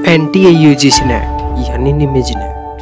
NTA UGC net यानी निमेज net.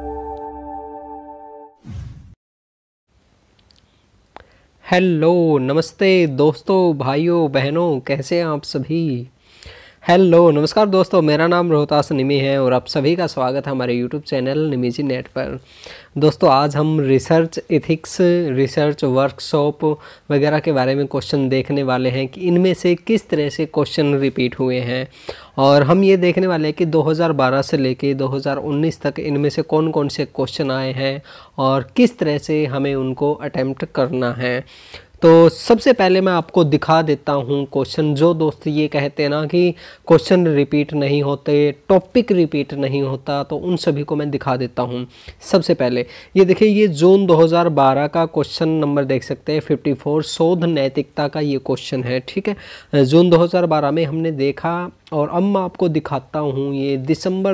Hello नमस्ते दोस्तों, भाइयों बहनों, कैसे हैं आप सभी। हेलो नमस्कार दोस्तों, मेरा नाम रोहतास निमी है और आप सभी का स्वागत है हमारे यूट्यूब चैनल निमेजी नेट पर। दोस्तों आज हम रिसर्च एथिक्स, रिसर्च वर्कशॉप वगैरह के बारे में क्वेश्चन देखने वाले हैं कि इनमें से किस तरह से क्वेश्चन रिपीट हुए हैं, और हम ये देखने वाले हैं कि 2012 से लेके 2019 तक इनमें से कौन कौन से क्वेश्चन आए हैं और किस तरह से हमें उनको अटेम्प्ट करना है। तो सबसे पहले मैं आपको दिखा देता हूँ क्वेश्चन। जो दोस्त ये कहते हैं ना कि क्वेश्चन रिपीट नहीं होते, टॉपिक रिपीट नहीं होता, तो उन सभी को मैं दिखा देता हूँ। सबसे पहले ये देखिए, ये जून 2012 का क्वेश्चन नंबर देख सकते हैं 54, शोध नैतिकता का ये क्वेश्चन है। ठीक है, जून 2012 में हमने देखा, और अब मैं आपको दिखाता हूँ ये दिसंबर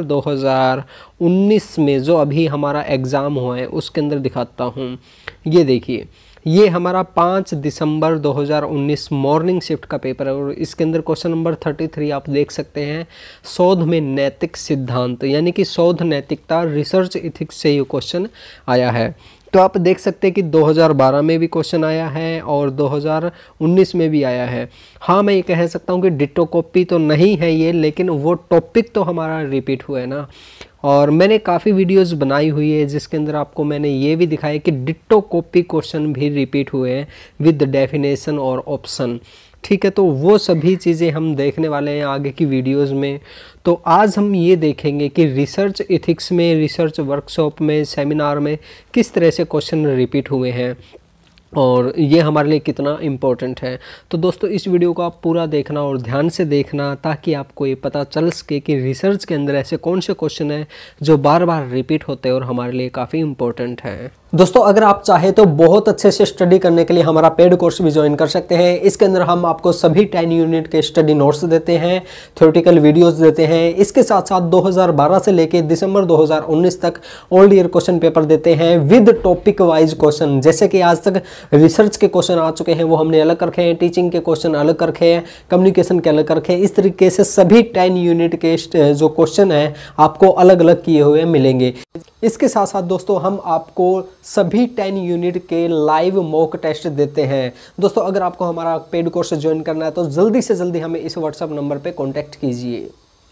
2019 में जो अभी हमारा एग्ज़ाम हुआ है उसके अंदर दिखाता हूँ। ये देखिए, ये हमारा 5 दिसंबर 2019 मॉर्निंग शिफ्ट का पेपर है और इसके अंदर क्वेश्चन नंबर 33 आप देख सकते हैं, शोध में नैतिक सिद्धांत, यानी कि शोध नैतिकता, रिसर्च एथिक्स से ये क्वेश्चन आया है। तो आप देख सकते हैं कि 2012 में भी क्वेश्चन आया है और 2019 में भी आया है। हाँ, मैं ये कह सकता हूँ कि डिट्टो कॉपी तो नहीं है ये, लेकिन वो टॉपिक तो हमारा रिपीट हुआ है ना। और मैंने काफ़ी वीडियोस बनाई हुई है जिसके अंदर आपको मैंने ये भी दिखाया कि डिट्टो कॉपी क्वेश्चन भी रिपीट हुए हैं विद डेफिनेशन और ऑप्शन। ठीक है, तो वो सभी चीज़ें हम देखने वाले हैं आगे की वीडियोस में। तो आज हम ये देखेंगे कि रिसर्च एथिक्स में, रिसर्च वर्कशॉप में, सेमिनार में किस तरह से क्वेश्चन रिपीट हुए हैं और ये हमारे लिए कितना इम्पोर्टेंट है। तो दोस्तों इस वीडियो को आप पूरा देखना और ध्यान से देखना, ताकि आपको ये पता चल सके कि रिसर्च के अंदर ऐसे कौन से क्वेश्चन हैं जो बार बार रिपीट होते हैं और हमारे लिए काफ़ी इम्पोर्टेंट हैं। दोस्तों अगर आप चाहें तो बहुत अच्छे से स्टडी करने के लिए हमारा पेड कोर्स भी ज्वाइन कर सकते हैं। इसके अंदर हम आपको सभी 10 यूनिट के स्टडी नोट्स देते हैं, थ्योरेटिकल वीडियोस देते हैं। इसके साथ साथ 2012 से लेके दिसंबर 2019 तक ओल्ड ईयर क्वेश्चन पेपर देते हैं विद टॉपिक वाइज क्वेश्चन। जैसे कि आज तक रिसर्च के क्वेश्चन आ चुके हैं वो हमने अलग रखे हैं, टीचिंग के क्वेश्चन अलग रखे हैं, कम्युनिकेशन के अलग रखे हैं। इस तरीके से सभी 10 यूनिट के जो क्वेश्चन हैं आपको अलग अलग किए हुए मिलेंगे। इसके साथ साथ दोस्तों हम आपको सभी 10 यूनिट के लाइव मॉक टेस्ट देते हैं। दोस्तों अगर आपको हमारा पेड कोर्स ज्वाइन करना है तो जल्दी से जल्दी हमें इस व्हाट्सएप नंबर पे कांटेक्ट कीजिए।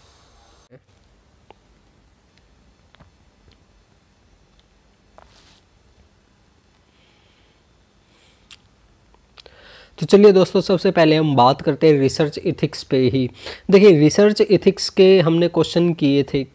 तो चलिए दोस्तों, सबसे पहले हम बात करते हैं रिसर्च एथिक्स पे ही। देखिए रिसर्च एथिक्स के हमने क्वेश्चन किए थे।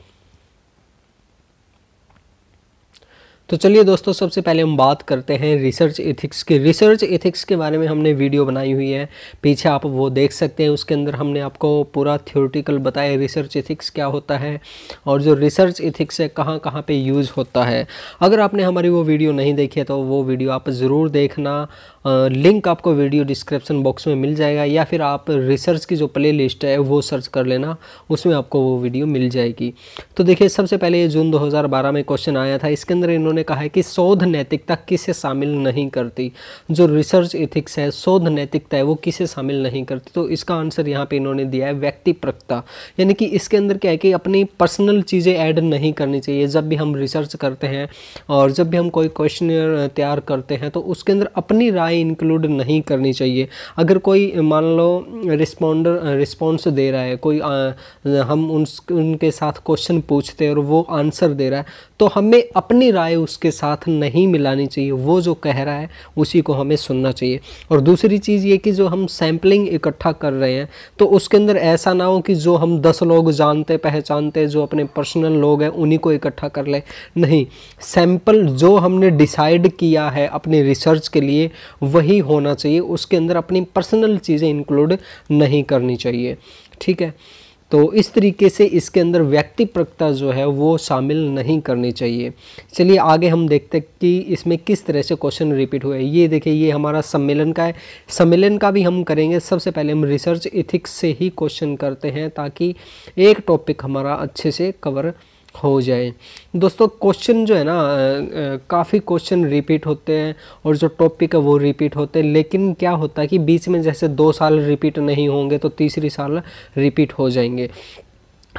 तो चलिए दोस्तों, सबसे पहले हम बात करते हैं रिसर्च एथिक्स के। रिसर्च एथिक्स के बारे में हमने वीडियो बनाई हुई है, पीछे आप वो देख सकते हैं। उसके अंदर हमने आपको पूरा थ्योरेटिकल बताया रिसर्च एथिक्स क्या होता है और जो रिसर्च एथिक्स है कहाँ कहाँ पे यूज़ होता है। अगर आपने हमारी वो वीडियो नहीं देखी है तो वो वीडियो आप ज़रूर देखना। लिंक आपको वीडियो डिस्क्रिप्शन बॉक्स में मिल जाएगा, या फिर आप रिसर्च की जो प्ले लिस्ट है वो सर्च कर लेना, उसमें आपको वो वीडियो मिल जाएगी। तो देखिए सबसे पहले जून 2012 में क्वेश्चन आया था। इसके अंदर इन्होंने कहा है कि शोध नैतिकता किसे शामिल नहीं करती। जो रिसर्च एथिक्स है, शोध नैतिकता है, वो किसे शामिल नहीं करती। तो इसका आंसर यहाँ पे इन्होंने दिया है व्यक्तिपरकता, यानी कि इसके अंदर क्या है कि अपनी पर्सनल चीज़ें ऐड नहीं करनी चाहिए। जब भी हम रिसर्च करते हैं और जब भी हम कोई क्वेश्चन तैयार करते हैं तो उसके अंदर अपनी राय इंक्लूड नहीं करनी चाहिए। अगर कोई मान लो रिस्पॉन्स दे रहा है, कोई हम उनके साथ क्वेश्चन पूछते हैं और वो आंसर दे रहा है, तो हमें अपनी राय उसके साथ नहीं मिलानी चाहिए। वो जो कह रहा है उसी को हमें सुनना चाहिए। और दूसरी चीज़ ये कि जो हम सैम्पलिंग इकट्ठा कर रहे हैं तो उसके अंदर ऐसा ना हो कि जो हम 10 लोग जानते पहचानते, जो अपने पर्सनल लोग हैं उन्हीं को इकट्ठा कर ले। नहीं, सैंपल जो हमने डिसाइड किया है अपनी रिसर्च के लिए वही होना चाहिए। उसके अंदर अपनी पर्सनल चीज़ें इंक्लूड नहीं करनी चाहिए। ठीक है, तो इस तरीके से इसके अंदर व्यक्तिपरकता जो है वो शामिल नहीं करनी चाहिए। चलिए आगे हम देखते हैं कि इसमें किस तरह से क्वेश्चन रिपीट हुए। ये देखिए, ये हमारा सम्मेलन का है, सम्मेलन का भी हम करेंगे। सबसे पहले हम रिसर्च एथिक्स से ही क्वेश्चन करते हैं ताकि एक टॉपिक हमारा अच्छे से कवर हो जाए। दोस्तों क्वेश्चन जो है ना, काफ़ी क्वेश्चन रिपीट होते हैं और जो टॉपिक है वो रिपीट होते हैं, लेकिन क्या होता है कि बीच में जैसे 2 साल रिपीट नहीं होंगे तो तीसरी साल रिपीट हो जाएंगे।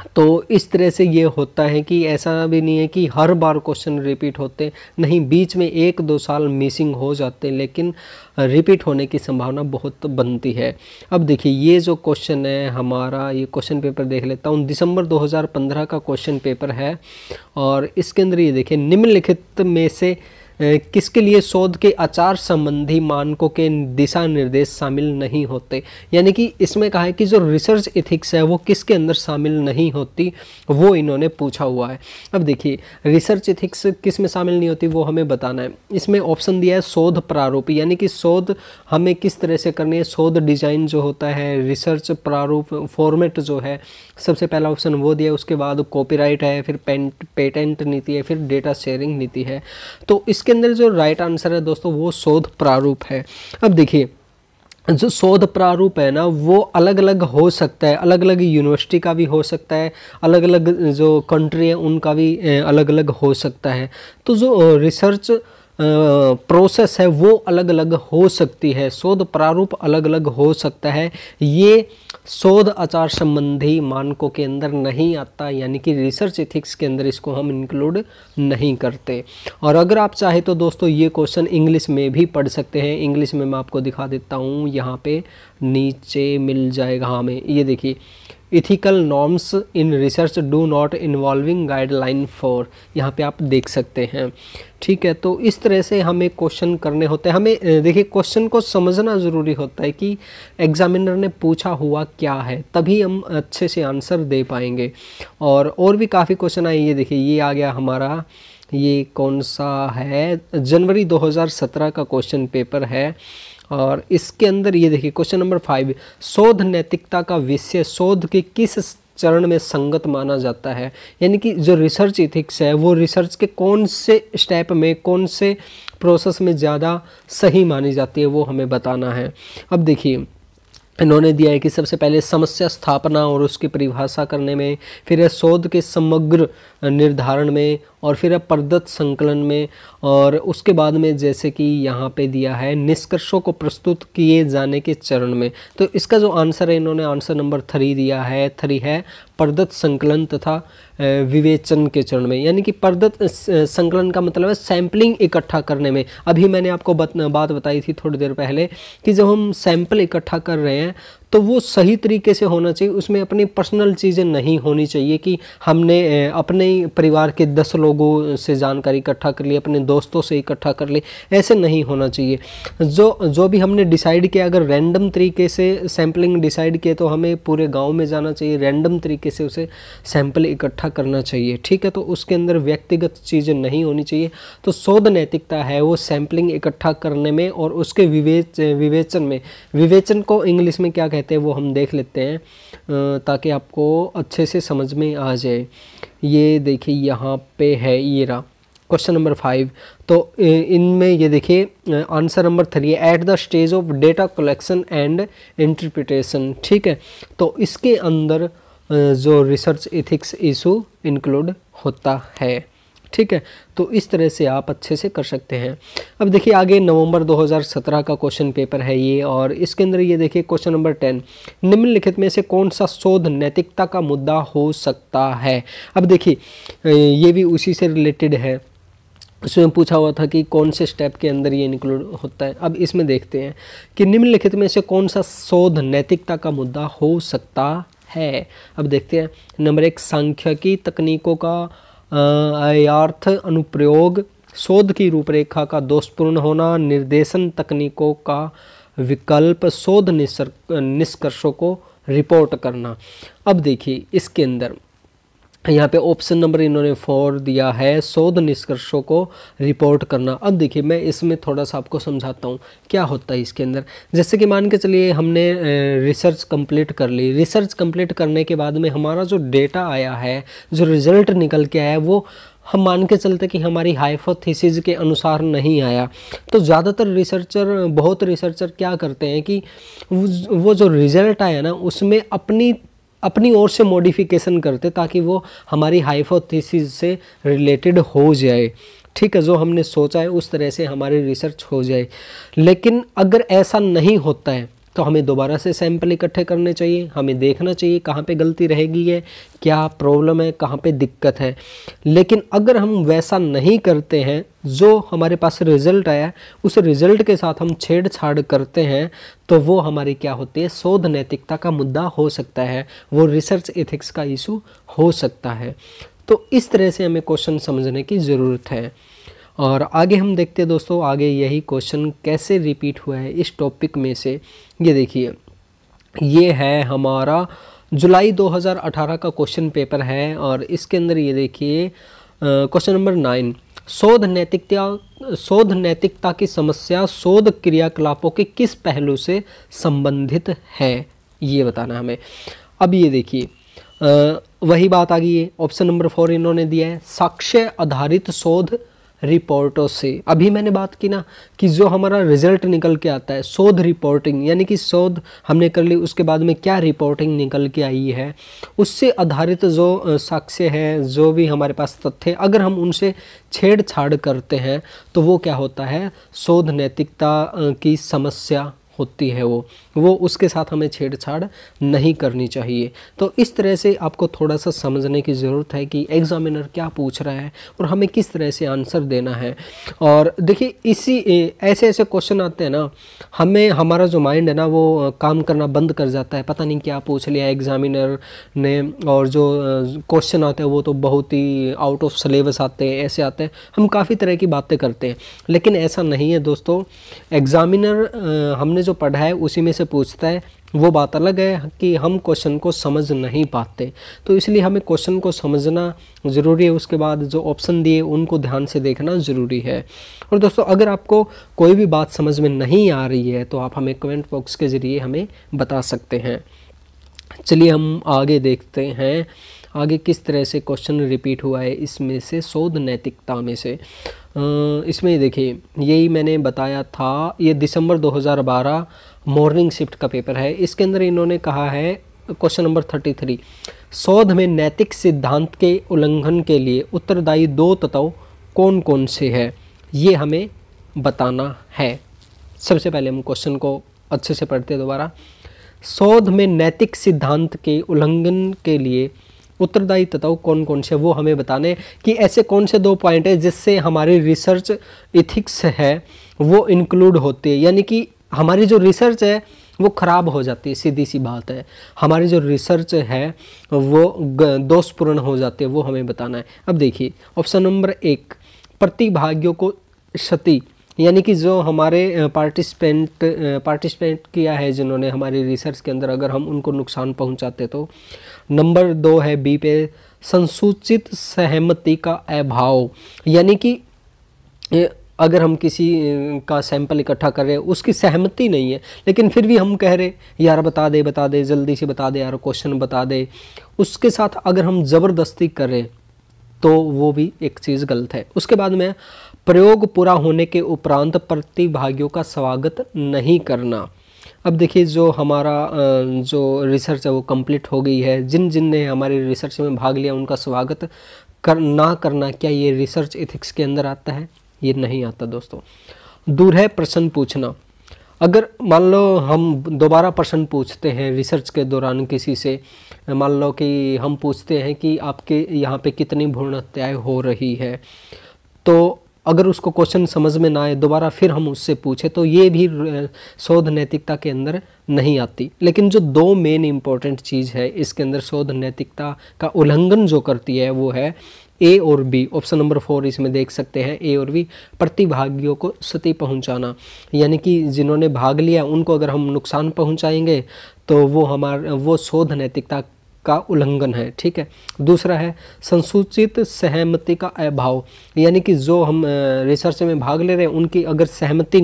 तो इस तरह से ये होता है कि ऐसा भी नहीं है कि हर बार क्वेश्चन रिपीट होते, नहीं, बीच में 1-2 साल मिसिंग हो जाते हैं, लेकिन रिपीट होने की संभावना बहुत बनती है। अब देखिए ये जो क्वेश्चन है हमारा, ये क्वेश्चन पेपर देख लेता हूँ, दिसंबर 2015 का क्वेश्चन पेपर है। और इसके अंदर ये देखिए, निम्नलिखित में से किसके लिए शोध के आचार संबंधी मानकों के दिशा निर्देश शामिल नहीं होते। यानी कि इसमें कहा है कि जो रिसर्च एथिक्स है वो किसके अंदर शामिल नहीं होती, वो इन्होंने पूछा हुआ है। अब देखिए रिसर्च एथिक्स किस में शामिल नहीं होती वो हमें बताना है। इसमें ऑप्शन दिया है शोध प्रारूप, यानी कि शोध हमें किस तरह से करनी है, शोध डिजाइन जो होता है, रिसर्च प्रारूप फॉर्मेट जो है, सबसे पहला ऑप्शन वो दिया है। उसके बाद कॉपीराइट है, फिर पेटेंट नीति है, फिर डेटा शेयरिंग नीति है। तो इसके अंदर जो राइट आंसर है दोस्तों वो शोध प्रारूप है। अब देखिए जो शोध प्रारूप है ना वो अलग अलग हो सकता है, अलग अलग यूनिवर्सिटी का भी हो सकता है, अलग अलग जो कंट्री है उनका भी अलग अलग हो सकता है। तो जो रिसर्च प्रोसेस है वो अलग अलग हो सकती है, शोध प्रारूप अलग अलग हो सकता है। ये शोध आचार संबंधी मानकों के अंदर नहीं आता, यानी कि रिसर्च एथिक्स के अंदर इसको हम इंक्लूड नहीं करते। और अगर आप चाहे तो दोस्तों ये क्वेश्चन इंग्लिश में भी पढ़ सकते हैं। इंग्लिश में मैं आपको दिखा देता हूँ, यहाँ पे नीचे मिल जाएगा। हाँ में ये देखिए, ethical norms in research do not involving guideline for, यहाँ पे आप देख सकते हैं। ठीक है, तो इस तरह से हमें क्वेश्चन करने होते हैं। हमें देखिए क्वेश्चन को समझना ज़रूरी होता है कि एग्जामिनर ने पूछा हुआ क्या है, तभी हम अच्छे से आंसर दे पाएंगे। और भी काफ़ी क्वेश्चन आए। ये देखिए ये आ गया हमारा, ये कौन सा है, जनवरी 2017 का क्वेश्चन पेपर है। और इसके अंदर ये देखिए क्वेश्चन नंबर 5, शोध नैतिकता का विषय शोध के किस चरण में संगत माना जाता है। यानी कि जो रिसर्च एथिक्स है वो रिसर्च के कौन से स्टेप में, कौन से प्रोसेस में ज़्यादा सही मानी जाती है, वो हमें बताना है। अब देखिए इन्होंने दिया है कि सबसे पहले समस्या स्थापना और उसकी परिभाषा करने में, फिर है शोध के समग्र निर्धारण में, और फिर है प्रदत्त संकलन में, और उसके बाद में जैसे कि यहाँ पे दिया है निष्कर्षों को प्रस्तुत किए जाने के चरण में। तो इसका जो आंसर है इन्होंने आंसर नंबर 3 दिया है। 3 है प्रदत्त संकलन तथा विवेचन के चरण में। यानी कि प्रदत्त संकलन का मतलब है सैंपलिंग इकट्ठा करने में। अभी मैंने आपको बात बताई थी थोड़ी देर पहले कि जब हम सैंपल इकट्ठा कर रहे हैं तो वो सही तरीके से होना चाहिए, उसमें अपनी पर्सनल चीज़ें नहीं होनी चाहिए कि हमने अपने परिवार के 10 लोगों से जानकारी इकट्ठा कर ली, अपने दोस्तों से इकट्ठा कर ली, ऐसे नहीं होना चाहिए। जो भी हमने डिसाइड किया, अगर रैंडम तरीके से सैम्पलिंग डिसाइड किए तो हमें पूरे गांव में जाना चाहिए, रैंडम तरीके से उसे सैंपल इकट्ठा करना चाहिए। ठीक है, तो उसके अंदर व्यक्तिगत चीज़ें नहीं होनी चाहिए। तो शोध नैतिकता है वो सैंपलिंग इकट्ठा करने में और उसके विवेचन में। विवेचन को इंग्लिश में क्या कहते हैं वो हम देख लेते हैं ताकि आपको अच्छे से समझ में आ जाए। ये देखिए यहाँ पे है, ये रहा क्वेश्चन नंबर 5। तो इनमें ये देखिए आंसर नंबर 3 है at the stage of data collection and interpretation. ठीक है, तो इसके अंदर जो रिसर्च एथिक्स इशू इंक्लूड होता है। ठीक है, तो इस तरह से आप अच्छे से कर सकते हैं। अब देखिए आगे नवंबर 2017 का क्वेश्चन पेपर है ये, और इसके अंदर ये देखिए क्वेश्चन नंबर 10, निम्नलिखित में से कौन सा शोध नैतिकता का मुद्दा हो सकता है। अब देखिए ये भी उसी से रिलेटेड है, उसमें पूछा हुआ था कि कौन से स्टेप के अंदर ये इंक्लूड होता है। अब इसमें देखते हैं कि निम्नलिखित में से कौन सा शोध नैतिकता का मुद्दा हो सकता है। अब देखते हैं नंबर 1, सांख्यिकी तकनीकों का अर्थ अनुप्रयोग, शोध की रूपरेखा का दोषपूर्ण होना, निर्देशन तकनीकों का विकल्प, शोध निष्कर्षों को रिपोर्ट करना। अब देखिए इसके अंदर यहाँ पे ऑप्शन नंबर इन्होंने 4 दिया है, शोध निष्कर्षों को रिपोर्ट करना। अब देखिए मैं इसमें थोड़ा सा आपको समझाता हूँ क्या होता है इसके अंदर। जैसे कि मान के चलिए हमने रिसर्च कंप्लीट कर ली, रिसर्च कंप्लीट करने के बाद में हमारा जो डेटा आया है, जो रिजल्ट निकल के आया है, वो हम मान के चलते कि हमारी हाइपोथेसिस के अनुसार नहीं आया। तो ज़्यादातर बहुत रिसर्चर क्या करते हैं कि वो जो रिजल्ट आया ना उसमें अपनी ओर से मॉडिफिकेशन करते ताकि वो हमारी हाइपोथेसिस से रिलेटेड हो जाए। ठीक है, जो हमने सोचा है उस तरह से हमारी रिसर्च हो जाए। लेकिन अगर ऐसा नहीं होता है तो हमें दोबारा से सैंपल इकट्ठे करने चाहिए, हमें देखना चाहिए कहाँ पे गलती रहेगी है, क्या प्रॉब्लम है, कहाँ पे दिक्कत है। लेकिन अगर हम वैसा नहीं करते हैं, जो हमारे पास रिजल्ट आया उस रिजल्ट के साथ हम छेड़छाड़ करते हैं, तो वो हमारी क्या होती है, शोध नैतिकता का मुद्दा हो सकता है, वो रिसर्च एथिक्स का इशू हो सकता है। तो इस तरह से हमें क्वेश्चन समझने की ज़रूरत है। और आगे हम देखते हैं दोस्तों, आगे यही क्वेश्चन कैसे रिपीट हुआ है इस टॉपिक में से। ये देखिए, ये है हमारा जुलाई 2018 का क्वेश्चन पेपर है, और इसके अंदर ये देखिए क्वेश्चन नंबर 9, शोध नैतिकता की समस्या शोध क्रियाकलापों के किस पहलू से संबंधित है, ये बताना हमें। अब ये देखिए वही बात आ गई है। ऑप्शन नंबर 4 इन्होंने दिया है, साक्ष्य आधारित शोध रिपोर्टों से। अभी मैंने बात की ना कि जो हमारा रिजल्ट निकल के आता है, शोध रिपोर्टिंग, यानी कि शोध हमने कर ली, उसके बाद में क्या रिपोर्टिंग निकल के आई है, उससे आधारित जो साक्ष्य है, जो भी हमारे पास तथ्य, अगर हम उनसे छेड़छाड़ करते हैं तो वो क्या होता है, शोध नैतिकता की समस्या होती है। वो उसके साथ हमें छेड़छाड़ नहीं करनी चाहिए। तो इस तरह से आपको थोड़ा सा समझने की ज़रूरत है कि एग्जामिनर क्या पूछ रहा है और हमें किस तरह से आंसर देना है। और देखिए इसी ऐसे ऐसे क्वेश्चन आते हैं ना, हमें हमारा जो माइंड है ना वो काम करना बंद कर जाता है, पता नहीं क्या पूछ लिया एग्जामिनर ने। और जो क्वेश्चन आते हैं वो तो बहुत ही आउट ऑफ सिलेबस आते हैं, ऐसे आते हैं, हम काफ़ी तरह की बातें करते हैं। लेकिन ऐसा नहीं है दोस्तों, एग्जामिनर हमने जो पढ़ा है उसी में से पूछता है। वो बात अलग है कि हम क्वेश्चन को समझ नहीं पाते, तो इसलिए हमें क्वेश्चन को समझना ज़रूरी है। उसके बाद जो ऑप्शन दिए उनको ध्यान से देखना ज़रूरी है। और दोस्तों अगर आपको कोई भी बात समझ में नहीं आ रही है तो आप हमें कमेंट बॉक्स के ज़रिए हमें बता सकते हैं। चलिए हम आगे देखते हैं, आगे किस तरह से क्वेश्चन रिपीट हुआ है इसमें से, शोध नैतिकता में से। इसमें देखिए यही मैंने बताया था, ये दिसंबर 2012 मॉर्निंग शिफ्ट का पेपर है। इसके अंदर इन्होंने कहा है क्वेश्चन नंबर 33, शोध में नैतिक सिद्धांत के उल्लंघन के लिए उत्तरदायी 2 तत्व कौन कौन से हैं, ये हमें बताना है। सबसे पहले हम क्वेश्चन को अच्छे से पढ़ते हैं दोबारा। शोध में नैतिक सिद्धांत के उल्लंघन के लिए उत्तरदायी तत्व कौन कौन से, वो हमें बताने कि ऐसे कौन से 2 पॉइंट है जिससे हमारी रिसर्च एथिक्स है वो इंक्लूड होती है, यानी कि हमारी जो रिसर्च है वो ख़राब हो जाती है। सीधी सी बात है, हमारी जो रिसर्च है वो दोषपूर्ण हो जाती है, वो हमें बताना है। अब देखिए ऑप्शन नंबर 1, प्रतिभागियों को क्षति, यानी कि जो हमारे पार्टिसिपेंट किया है जिन्होंने हमारी रिसर्च के अंदर, अगर हम उनको नुकसान पहुंचाते तो। नंबर 2 है बी पे, संसूचित सहमति का अभाव, यानी कि अगर हम किसी का सैंपल इकट्ठा कर रहे हैं, उसकी सहमति नहीं है, लेकिन फिर भी हम कह रहे यार बता दे जल्दी से बता दे यार, क्वेश्चन बता दे, उसके साथ अगर हम ज़बरदस्ती करें तो वो भी एक चीज़ गलत है। उसके बाद में प्रयोग पूरा होने के उपरांत प्रतिभागियों का स्वागत नहीं करना। अब देखिए जो हमारा जो रिसर्च है वो कंप्लीट हो गई है, जिन जिन ने हमारी रिसर्च में भाग लिया उनका स्वागत ना करना, क्या ये रिसर्च एथिक्स के अंदर आता है? ये नहीं आता दोस्तों। दूर है प्रश्न पूछना, अगर मान लो हम दोबारा प्रश्न पूछते हैं रिसर्च के दौरान किसी से, मान लो कि हम पूछते हैं कि आपके यहाँ पे कितनी भ्रूण हत्याएं हो रही है, तो अगर उसको क्वेश्चन समझ में ना आए दोबारा फिर हम उससे पूछे तो ये भी शोध नैतिकता के अंदर नहीं आती। लेकिन जो 2 मेन इंपॉर्टेंट चीज़ है इसके अंदर शोध नैतिकता का उल्लंघन जो करती है वो है ए और बी। ऑप्शन नंबर 4 इसमें देख सकते हैं, ए और बी, प्रतिभागियों को क्षति पहुंचाना, यानी कि जिन्होंने भाग लिया उनको अगर हम नुकसान पहुंचाएंगे तो वो शोध नैतिकता का उल्लंघन है। ठीक है। दूसरा है संसूचित सहमति का अभाव, यानी कि जो हम रिसर्च में भाग ले रहे हैं उनकी अगर सहमति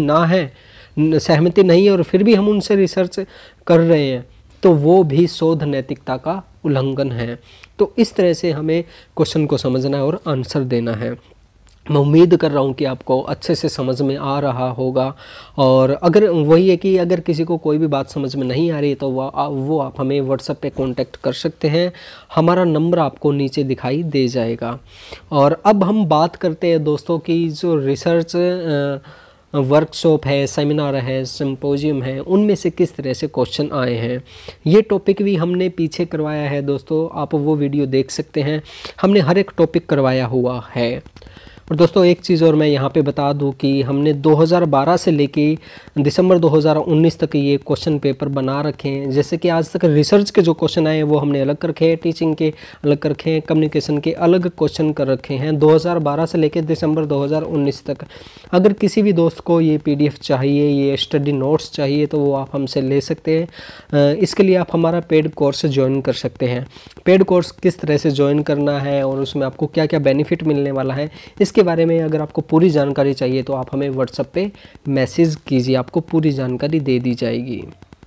नहीं है और फिर भी हम उनसे रिसर्च कर रहे हैं तो वो भी शोध नैतिकता का उल्लंघन है। तो इस तरह से हमें क्वेश्चन को समझना है और आंसर देना है। मैं उम्मीद कर रहा हूँ कि आपको अच्छे से समझ में आ रहा होगा। और अगर वही है कि अगर किसी को कोई भी बात समझ में नहीं आ रही है तो वो आप हमें व्हाट्सएप पे कांटेक्ट कर सकते हैं, हमारा नंबर आपको नीचे दिखाई दे जाएगा। और अब हम बात करते हैं दोस्तों की जो रिसर्च वर्कशॉप है, सेमिनार है, सिंपोजियम है, उनमें से किस तरह से क्वेश्चन आए हैं। ये टॉपिक भी हमने पीछे करवाया है दोस्तों, आप वो वीडियो देख सकते हैं, हमने हर एक टॉपिक करवाया हुआ है। और दोस्तों एक चीज़ और मैं यहाँ पे बता दूँ कि हमने 2012 से लेके दिसंबर 2019 तक ये क्वेश्चन पेपर बना रखे हैं। जैसे कि आज तक रिसर्च के जो क्वेश्चन आए हैं वो हमने अलग कर रखे हैं, टीचिंग के अलग कर रखे हैं, कम्युनिकेशन के अलग क्वेश्चन कर रखे हैं 2012 से लेकर दिसंबर 2019 तक। अगर किसी भी दोस्त को ये PDF चाहिए, ये स्टडी नोट्स चाहिए, तो वो आप हमसे ले सकते हैं। इसके लिए आप हमारा पेड कोर्स ज्वाइन कर सकते हैं। पेड कोर्स किस तरह से ज्वाइन करना है और उसमें आपको क्या क्या बेनिफिट मिलने वाला है, इसके बारे में अगर आपको पूरी जानकारी चाहिए तो आप हमें व्हाट्सएप पे मैसेज कीजिए, आपको पूरी जानकारी दे दी जाएगी।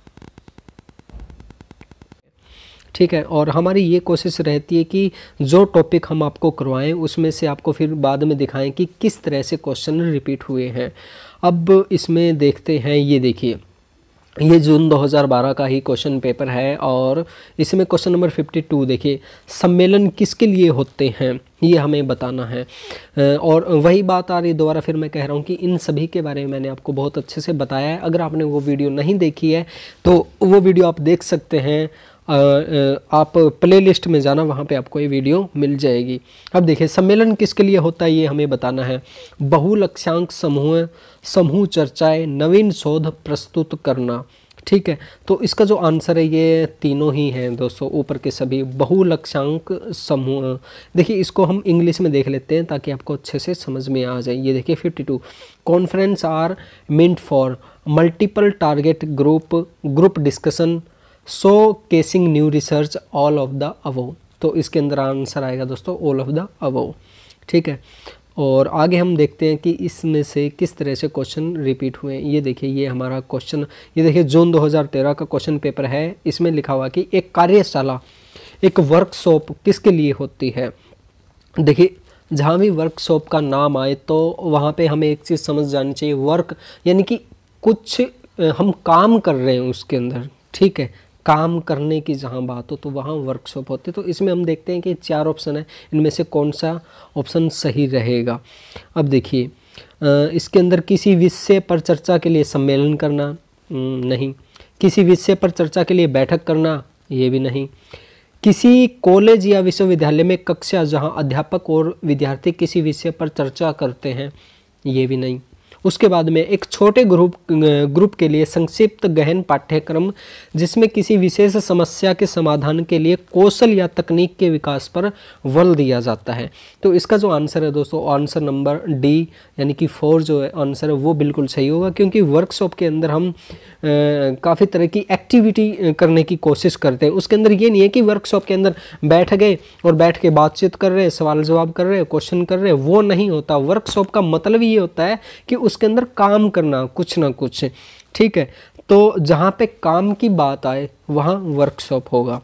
ठीक है, और हमारी ये कोशिश रहती है कि जो टॉपिक हम आपको करवाएं उसमें से आपको फिर बाद में दिखाएं कि किस तरह से क्वेश्चन रिपीट हुए हैं। अब इसमें देखते हैं, ये देखिए, ये जून 2012 का ही क्वेश्चन पेपर है और इसमें क्वेश्चन नंबर 52 देखिए, सम्मेलन किसके लिए होते हैं, ये हमें बताना है। और वही बात आ रही दोबारा, फिर मैं कह रहा हूँ कि इन सभी के बारे में मैंने आपको बहुत अच्छे से बताया है। अगर आपने वो वीडियो नहीं देखी है तो वो वीडियो आप देख सकते हैं, आप प्लेलिस्ट में जाना, वहाँ पे आपको ये वीडियो मिल जाएगी। अब देखिए, सम्मेलन किसके लिए होता है ये हमें बताना है। बहुलक्ष्यांक समूह चर्चाएं, नवीन शोध प्रस्तुत करना। ठीक है, तो इसका जो आंसर है ये तीनों ही हैं दोस्तों, ऊपर के सभी बहुलक्ष्यांक समूह। देखिए इसको हम इंग्लिश में देख लेते हैं ताकि आपको अच्छे से समझ में आ जाए। ये देखिए 52, conference are meant for multiple target group discussion, so casing new research, all of the above. तो इसके अंदर आंसर आएगा दोस्तों ऑल ऑफ द अबव। ठीक है, और आगे हम देखते हैं कि इसमें से किस तरह से क्वेश्चन रिपीट हुए हैं। ये देखिए, ये हमारा क्वेश्चन, ये देखिए जून 2013 का क्वेश्चन पेपर है। इसमें लिखा हुआ कि एक कार्यशाला, एक वर्कशॉप किसके लिए होती है। देखिए जहाँ भी वर्कशॉप का नाम आए तो वहाँ पे हमें एक चीज़ समझ जानी चाहिए, वर्क यानी कि कुछ हम काम कर रहे हैं उसके अंदर। ठीक है, काम करने की जहाँ बात हो तो वहाँ वर्कशॉप होते हैं। तो इसमें हम देखते हैं कि 4 ऑप्शन है, इनमें से कौन सा ऑप्शन सही रहेगा। अब देखिए, इसके अंदर किसी विषय पर चर्चा के लिए सम्मेलन करना, नहीं। किसी विषय पर चर्चा के लिए बैठक करना, ये भी नहीं। किसी कॉलेज या विश्वविद्यालय में कक्षा जहाँ अध्यापक और विद्यार्थी किसी विषय पर चर्चा करते हैं, ये भी नहीं। उसके बाद में एक छोटे ग्रुप के लिए संक्षिप्त गहन पाठ्यक्रम जिसमें किसी विशेष समस्या के समाधान के लिए कौशल या तकनीक के विकास पर बल दिया जाता है। तो इसका जो आंसर है दोस्तों, आंसर नंबर डी यानी कि 4 जो है आंसर है वो बिल्कुल सही होगा, क्योंकि वर्कशॉप के अंदर हम काफ़ी तरह की एक्टिविटी करने की कोशिश करते हैं। उसके अंदर ये नहीं है कि वर्कशॉप के अंदर बैठ गए और बैठ के बातचीत कर रहे हैं, सवाल जवाब कर रहे हैं, क्वेश्चन कर रहे हैं, वो नहीं होता। वर्कशॉप का मतलब ये होता है कि उसके अंदर काम करना कुछ ना कुछ। ठीक है, तो जहाँ पे काम की बात आए वहाँ वर्कशॉप होगा,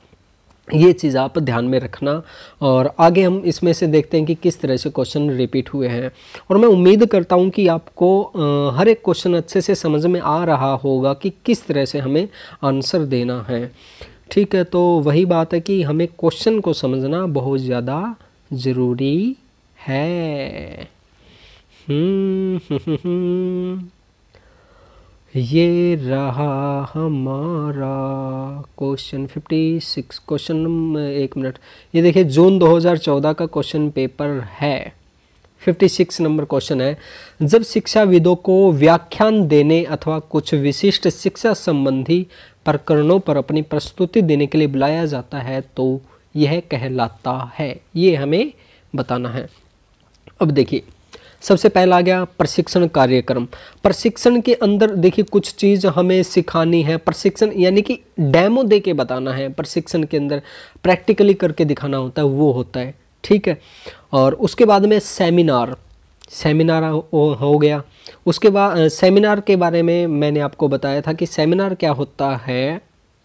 ये चीज़ आप ध्यान में रखना। और आगे हम इसमें से देखते हैं कि किस तरह से क्वेश्चन रिपीट हुए हैं। और मैं उम्मीद करता हूँ कि आपको हर एक क्वेश्चन अच्छे से समझ में आ रहा होगा कि किस तरह से हमें आंसर देना है। ठीक है, तो वही बात है कि हमें क्वेश्चन को समझना बहुत ज़्यादा ज़रूरी है। ये रहा हमारा क्वेश्चन 56। क्वेश्चन, एक मिनट, ये देखिए जून 2014 का क्वेश्चन पेपर है। 56 नंबर क्वेश्चन है, जब शिक्षाविदों को व्याख्यान देने अथवा कुछ विशिष्ट शिक्षा संबंधी प्रकरणों पर अपनी प्रस्तुति देने के लिए बुलाया जाता है तो यह कहलाता है। ये हमें बताना है। अब देखिए, सबसे पहला आ गया प्रशिक्षण कार्यक्रम। प्रशिक्षण के अंदर देखिए कुछ चीज़ हमें सिखानी है। प्रशिक्षण यानी कि डेमो दे के बताना है। प्रशिक्षण के अंदर प्रैक्टिकली करके दिखाना होता है, वो होता है। ठीक है, और उसके बाद में सेमिनार हो गया। उसके बाद सेमिनार के बारे में मैंने आपको बताया था कि सेमिनार क्या होता है।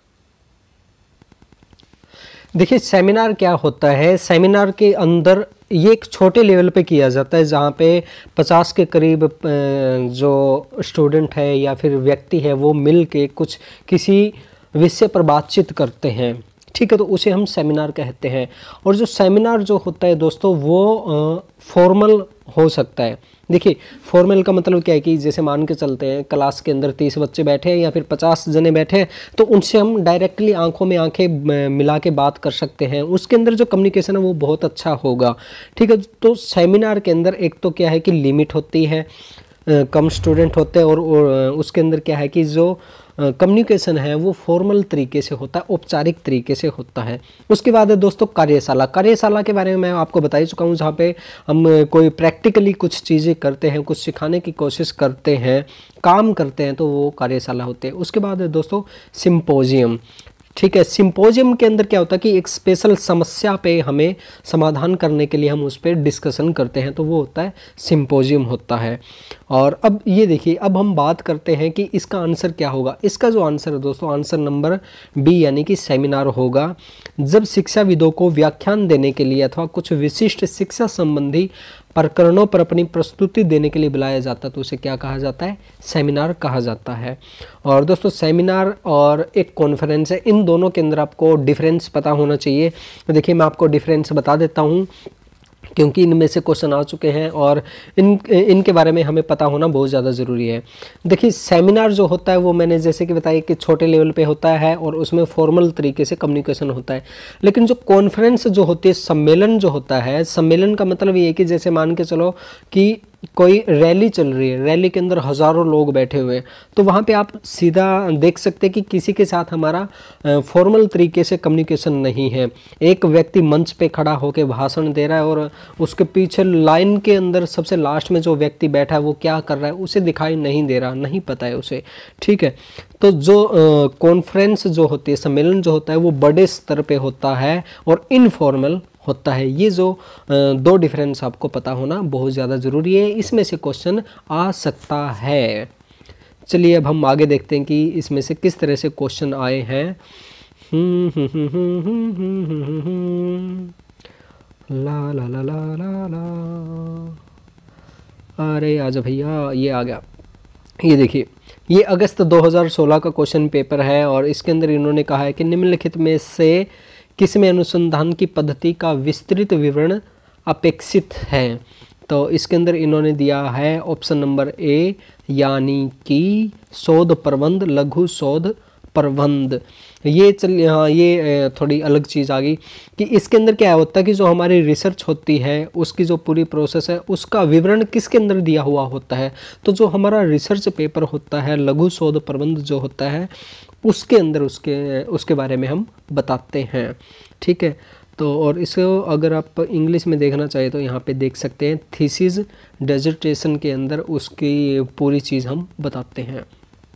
देखिए सेमिनार क्या होता है, सेमिनार के अंदर ये एक छोटे लेवल पे किया जाता है जहाँ पे 50 के करीब जो स्टूडेंट है या फिर व्यक्ति है वो मिल के कुछ किसी विषय पर बातचीत करते हैं। ठीक है, तो उसे हम सेमिनार कहते हैं। और जो सेमिनार जो होता है दोस्तों वो फॉर्मल हो सकता है, देखिए फॉर्मल का मतलब क्या है कि जैसे मान के चलते हैं क्लास के अंदर 30 बच्चे बैठे हैं या फिर 50 जने बैठे हैं, तो उनसे हम डायरेक्टली आंखों में आंखें मिला के बात कर सकते हैं, उसके अंदर जो कम्युनिकेशन है वो बहुत अच्छा होगा। ठीक है, तो सेमिनार के अंदर एक तो क्या है कि लिमिट होती है, कम स्टूडेंट होते हैं, और उसके अंदर क्या है कि जो कम्युनिकेशन है वो फॉर्मल तरीके से होता है, औपचारिक तरीके से होता है। उसके बाद है दोस्तों कार्यशाला। कार्यशाला के बारे में मैं आपको बता ही चुका हूँ, जहाँ पे हम कोई प्रैक्टिकली कुछ चीज़ें करते हैं, कुछ सिखाने की कोशिश करते हैं, काम करते हैं, तो वो कार्यशाला होते हैं। उसके बाद है दोस्तों सिंपोजियम। ठीक है, सिंपोजियम के अंदर क्या होता है कि एक स्पेशल समस्या पे हमें समाधान करने के लिए हम उस पर डिस्कशन करते हैं, तो वो होता है सिंपोजियम होता है। और अब ये देखिए, अब हम बात करते हैं कि इसका आंसर क्या होगा। इसका जो आंसर है दोस्तों, आंसर नंबर बी यानी कि सेमिनार होगा। जब शिक्षाविदों को व्याख्यान देने के लिए अथवा कुछ विशिष्ट शिक्षा संबंधी प्रकरणों पर अपनी प्रस्तुति देने के लिए बुलाया जाता है, तो उसे क्या कहा जाता है, सेमिनार कहा जाता है। और दोस्तों सेमिनार और एक कॉन्फ्रेंस है, इन दोनों के अंदर आपको डिफरेंस पता होना चाहिए। तो देखिए मैं आपको डिफरेंस बता देता हूँ, क्योंकि इनमें से क्वेश्चन आ चुके हैं और इनके बारे में हमें पता होना बहुत ज़्यादा ज़रूरी है। देखिए सेमिनार जो होता है वो मैंने जैसे कि बताया कि छोटे लेवल पे होता है और उसमें फॉर्मल तरीके से कम्युनिकेशन होता है। लेकिन जो कॉन्फ्रेंस जो होती है, सम्मेलन जो होता है, सम्मेलन का मतलब ये है कि जैसे मान के चलो कि कोई रैली चल रही है, रैली के अंदर हज़ारों लोग बैठे हुए हैं, तो वहाँ पे आप सीधा देख सकते हैं कि किसी के साथ हमारा फॉर्मल तरीके से कम्युनिकेशन नहीं है। एक व्यक्ति मंच पे खड़ा होकर भाषण दे रहा है और उसके पीछे लाइन के अंदर सबसे लास्ट में जो व्यक्ति बैठा है वो क्या कर रहा है उसे दिखाई नहीं दे रहा, नहीं पता है उसे। ठीक है, तो जो कॉन्फ्रेंस जो होती है, सम्मेलन जो होता है, वो बड़े स्तर पे होता है और इनफॉर्मल होता है। ये जो दो डिफरेंस आपको पता होना बहुत ज़्यादा ज़रूरी है, इसमें से क्वेश्चन आ सकता है। चलिए अब हम आगे देखते हैं कि इसमें से किस तरह से क्वेश्चन आए हैं। ला ला ला ला ला ला, अरे आजा भैया, ये आ गया। ये देखिए, ये अगस्त 2016 का क्वेश्चन पेपर है और इसके अंदर इन्होंने कहा है कि निम्नलिखित में से किसमें अनुसंधान की पद्धति का विस्तृत विवरण अपेक्षित है। तो इसके अंदर इन्होंने दिया है ऑप्शन नंबर ए, यानी कि शोध प्रबंध, लघु शोध प्रबंध। ये हाँ, ये थोड़ी अलग चीज़ आ गई कि इसके अंदर क्या होता है कि जो हमारी रिसर्च होती है उसकी जो पूरी प्रोसेस है उसका विवरण किसके अंदर दिया हुआ होता है। तो जो हमारा रिसर्च पेपर होता है, लघु शोध प्रबंध जो होता है, उसके अंदर उसके बारे में हम बताते हैं। ठीक है, तो और इसको अगर आप इंग्लिश में देखना चाहें तो यहाँ पे देख सकते हैं, थीसिस डिसर्टेशन के अंदर उसकी पूरी चीज़ हम बताते हैं।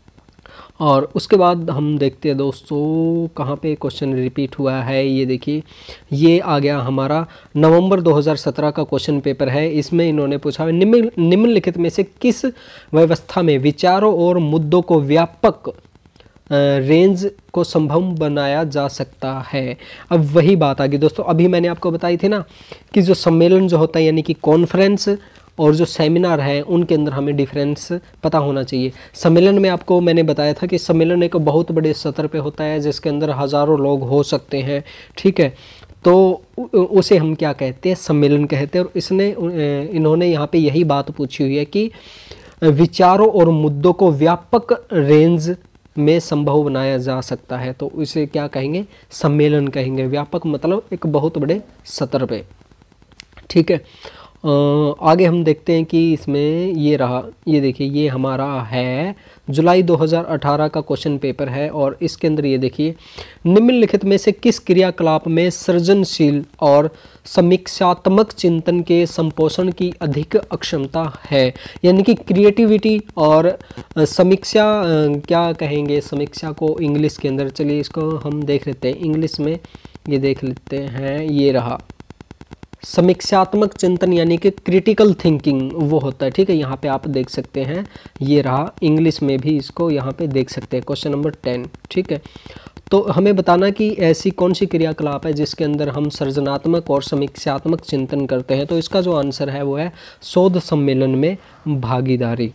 और उसके बाद हम देखते हैं दोस्तों कहाँ पे क्वेश्चन रिपीट हुआ है। ये देखिए, ये आ गया हमारा नवंबर 2017 का क्वेश्चन पेपर है। इसमें इन्होंने पूछा है निम्नलिखित में से किस व्यवस्था में विचारों और मुद्दों को व्यापक रेंज को संभव बनाया जा सकता है। अब वही बात आ गई दोस्तों, अभी मैंने आपको बताई थी ना कि जो सम्मेलन जो होता है यानी कि कॉन्फ्रेंस और जो सेमिनार है उनके अंदर हमें डिफरेंस पता होना चाहिए। सम्मेलन में आपको मैंने बताया था कि सम्मेलन एक बहुत बड़े स्तर पे होता है जिसके अंदर हज़ारों लोग हो सकते हैं। ठीक है, तो उसे हम क्या कहते हैं, सम्मेलन कहते हैं। और इन्होंने यहाँ पे यही बात पूछी हुई है कि विचारों और मुद्दों को व्यापक रेंज में संभव बनाया जा सकता है, तो इसे क्या कहेंगे, सम्मेलन कहेंगे। व्यापक मतलब एक बहुत बड़े स्तर पे। ठीक है, आगे हम देखते हैं कि इसमें ये रहा, ये देखिए, ये हमारा है जुलाई 2018 का क्वेश्चन पेपर है और इसके अंदर ये देखिए, निम्नलिखित में से किस क्रियाकलाप में सृजनशील और समीक्षात्मक चिंतन के संपोषण की अधिक अक्षमता है। यानी कि क्रिएटिविटी और समीक्षा, क्या कहेंगे समीक्षा को इंग्लिश के अंदर, चलिए इसको हम देख लेते हैं इंग्लिश में, ये देख लेते हैं। ये रहा समीक्षात्मक चिंतन यानी कि क्रिटिकल थिंकिंग वो होता है। ठीक है, यहाँ पे आप देख सकते हैं, ये रहा इंग्लिश में भी इसको यहाँ पे देख सकते हैं, क्वेश्चन नंबर 10। ठीक है, तो हमें बताना कि ऐसी कौन सी क्रियाकलाप है जिसके अंदर हम सृजनात्मक और समीक्षात्मक चिंतन करते हैं। तो इसका जो आंसर है वो है शोध सम्मेलन में भागीदारी।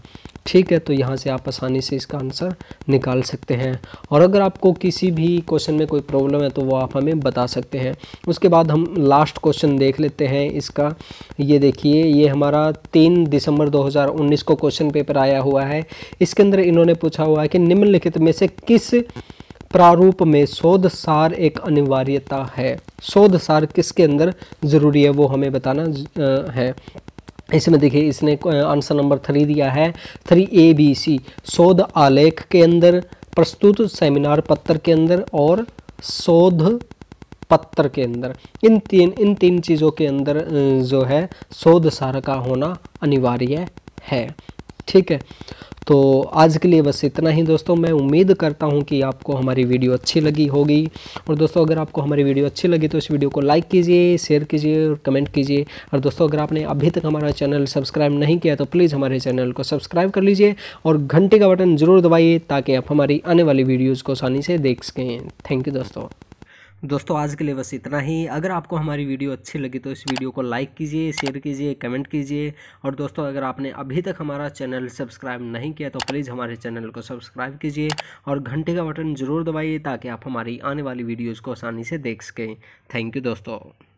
ठीक है, तो यहाँ से आप आसानी से इसका आंसर निकाल सकते हैं। और अगर आपको किसी भी क्वेश्चन में कोई प्रॉब्लम है तो वो आप हमें बता सकते हैं। उसके बाद हम लास्ट क्वेश्चन देख लेते हैं इसका। ये देखिए, ये हमारा 3 दिसंबर 2019 को क्वेश्चन पेपर आया हुआ है। इसके अंदर इन्होंने पूछा हुआ है कि निम्नलिखित में से किस प्रारूप में शोध सार एक अनिवार्यता है। शोध सार किसके अंदर ज़रूरी है वो हमें बताना है। इसमें देखिए, इसने आंसर नंबर 3 दिया है, 3ABC, शोध आलेख के अंदर, प्रस्तुत सेमिनार पत्र के अंदर और शोध पत्र के अंदर। इन तीन चीज़ों के अंदर जो है शोध सार का होना अनिवार्य है। ठीक है, तो आज के लिए बस इतना ही दोस्तों। मैं उम्मीद करता हूं कि आपको हमारी वीडियो अच्छी लगी होगी। और दोस्तों, अगर आपको हमारी वीडियो अच्छी लगी तो इस वीडियो को लाइक कीजिए, शेयर कीजिए और कमेंट कीजिए। और दोस्तों, अगर आपने अभी तक हमारा चैनल सब्सक्राइब नहीं किया तो प्लीज़ हमारे चैनल को सब्सक्राइब कर लीजिए और घंटे का बटन ज़रूर दबाइए ताकि आप हमारी आने वाली वीडियोज़ को आसानी से देख सकें। थैंक यू दोस्तों, आज के लिए बस इतना ही। अगर आपको हमारी वीडियो अच्छी लगी तो इस वीडियो को लाइक कीजिए, शेयर कीजिए, कमेंट कीजिए। और दोस्तों, अगर आपने अभी तक हमारा चैनल सब्सक्राइब नहीं किया तो प्लीज़ हमारे चैनल को सब्सक्राइब कीजिए और घंटे का बटन ज़रूर दबाइए ताकि आप हमारी आने वाली वीडियोज़ को आसानी से देख सकें। थैंक यू दोस्तों।